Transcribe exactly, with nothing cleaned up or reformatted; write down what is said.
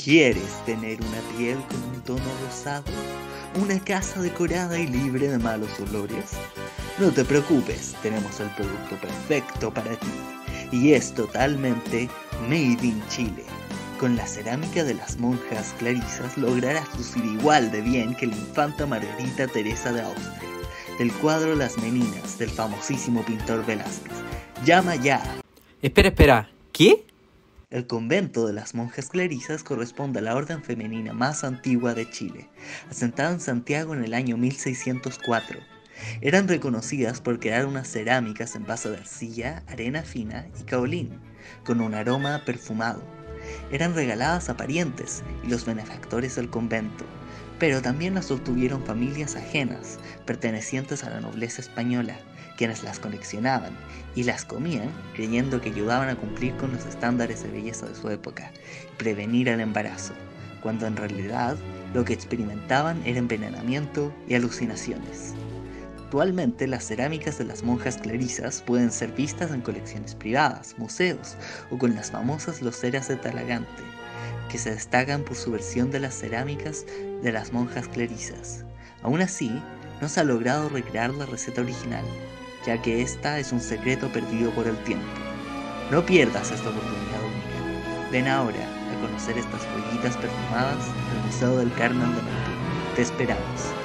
¿Quieres tener una piel con un tono rosado? ¿Una casa decorada y libre de malos olores? No te preocupes, tenemos el producto perfecto para ti. Y es totalmente made in Chile. Con la cerámica de las monjas clarisas lograrás lucir igual de bien que la infanta Margarita Teresa de Austria, del cuadro Las Meninas del famosísimo pintor Velázquez. ¡Llama ya! Espera, espera, ¿qué? El convento de las monjas clarisas corresponde a la orden femenina más antigua de Chile, asentada en Santiago en el año mil seiscientos cuatro. Eran reconocidas por crear unas cerámicas en base de arcilla, arena fina y caolín, con un aroma perfumado. Eran regaladas a parientes y los benefactores del convento, pero también las obtuvieron familias ajenas, pertenecientes a la nobleza española, quienes las coleccionaban y las comían creyendo que ayudaban a cumplir con los estándares de belleza de su época y prevenir el embarazo, cuando en realidad lo que experimentaban era envenenamiento y alucinaciones. Actualmente las cerámicas de las monjas clarisas pueden ser vistas en colecciones privadas, museos o con las famosas loseras de Talagante, que se destacan por su versión de las cerámicas de las monjas clarisas. Aún así, no se ha logrado recrear la receta original, ya que esta es un secreto perdido por el tiempo. No pierdas esta oportunidad única. Ven ahora a conocer estas joyitas perfumadas al Museo del Carmen de Maipú. Te esperamos.